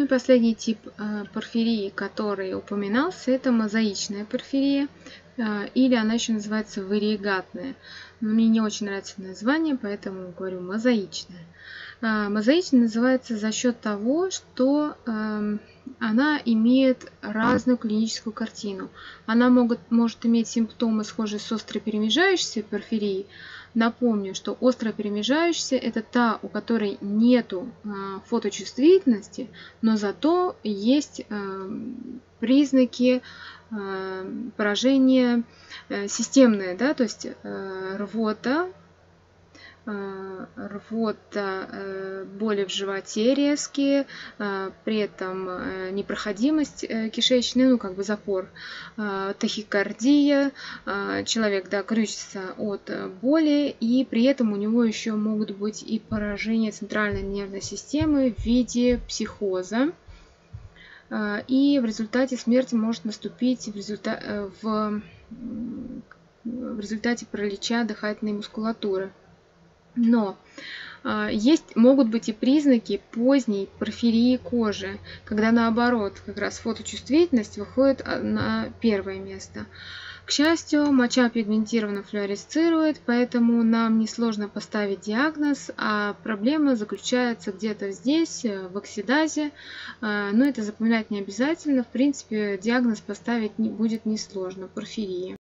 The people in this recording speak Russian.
последний тип порфирии, который упоминался, это мозаичная порфирия, или она еще называется вариегатная. Но мне не очень нравится название, поэтому говорю мозаичная. Мозаичная называется за счет того, что она имеет разную клиническую картину. Она может иметь симптомы, схожие с острой перемежающейся порфирией. Напомню, что острая перемежающаяся – это та, у которой нету фоточувствительности, но зато есть признаки поражения системные, да, то есть рвота, боли в животе резкие, при этом непроходимость кишечная, ну как бы запор, тахикардия, человек, да, крючится от боли, и при этом у него еще могут быть и поражения центральной нервной системы в виде психоза, и в результате смерти может наступить в результате паралича дыхательной мускулатуры. Но могут быть и признаки поздней порфирии кожи, когда наоборот как раз фоточувствительность выходит на первое место. К счастью, моча пигментированно флуоресцирует, поэтому нам несложно поставить диагноз, а проблема заключается где-то здесь, в оксидазе. Но это запоминать не обязательно, в принципе диагноз поставить будет несложно – порфирия.